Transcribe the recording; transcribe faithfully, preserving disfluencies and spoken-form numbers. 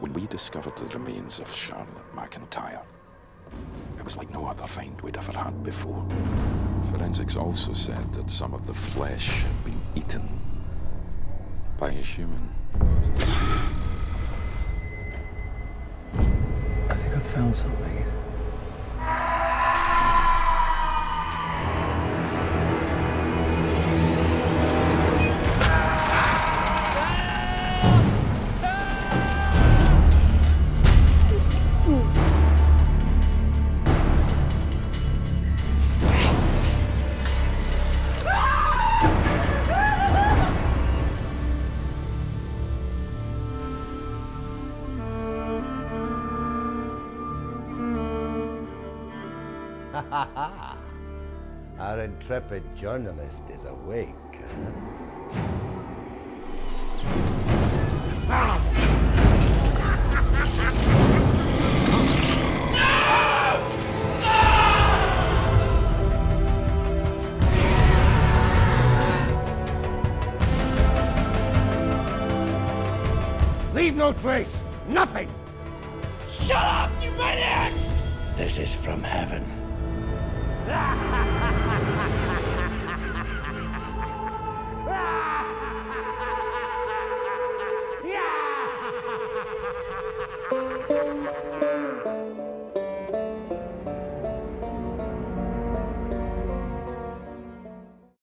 When we discovered the remains of Charlotte McIntyre, it was like no other find we'd ever had before. Forensics also said that some of the flesh had been eaten by a human. I think I found something. Our intrepid journalist is awake. Leave no trace! Nothing! Shut up, you maniac! This is from heaven.